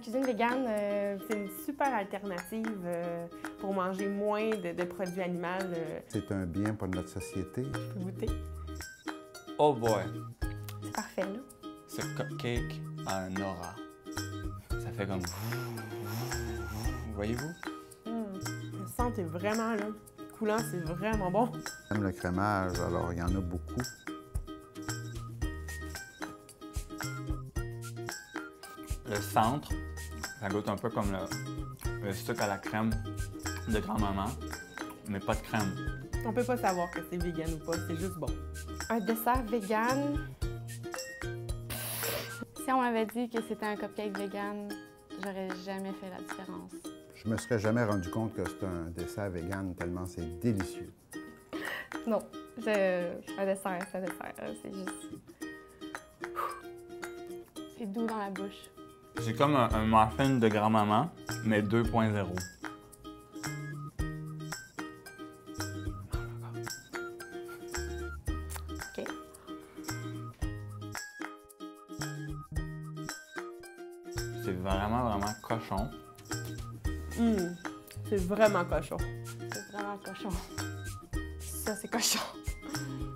cuisine végane, c'est une super alternative pour manger moins de produits animaux. C'est un bien pour notre société. Je peux goûter. Oh boy! C'est parfait, là. Ce cupcake a un aura. Ça fait comme... Voyez-vous? Le sang est vraiment, là, coulant, c'est vraiment bon. J'aime le crémage, alors il y en a beaucoup. Le centre, ça goûte un peu comme le sucre à la crème de grand-maman, mais pas de crème. On peut pas savoir que c'est vegan ou pas, c'est juste bon. Un dessert vegan. Si on m'avait dit que c'était un cupcake vegan, j'aurais jamais fait la différence. Je me serais jamais rendu compte que c'est un dessert vegan tellement c'est délicieux. Non, un dessert, c'est juste... C'est doux dans la bouche. C'est comme un muffin de grand-maman, mais 2.0. OK. C'est vraiment cochon. C'est vraiment cochon. C'est vraiment cochon. Ça, c'est cochon.